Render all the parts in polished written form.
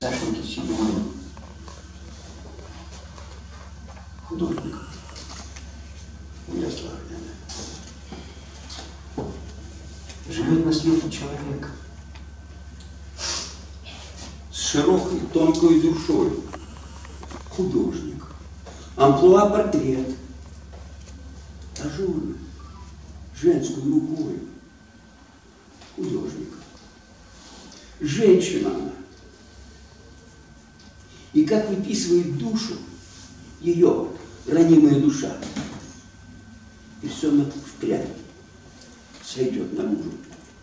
Сашеньки Семенова, художник у Ярослава. Живет на свете человек с широкой, тонкой душой, художник, амплуа портрет, ажурный, женской рукой, художник, женщина она. И как выписывает душу ее ранимая душа, и все она впрямь сойдет наружу.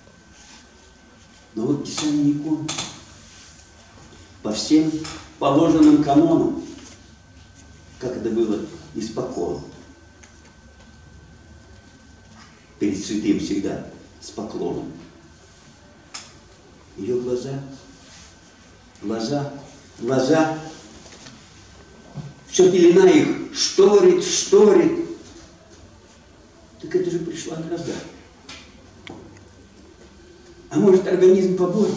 Но вот писание икон по всем положенным канонам, как это было испокон, перед святым всегда с поклоном. Ее глаза, все пелена их шторит. Так это же пришла гроза. А может, организм поборет?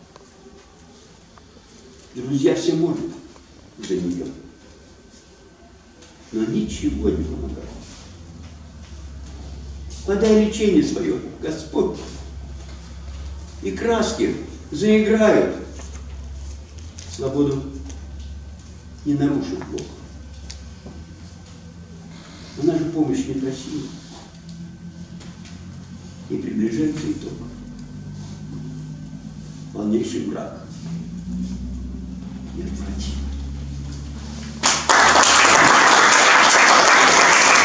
Друзья, все может за нее. Но ничего не помогает. Подай лечение свое, Господь. И краски заиграют. Свободу не нарушит Бог. Она же помощь не просила. И приближается итог. Полнейший мрак. Неотвратимо.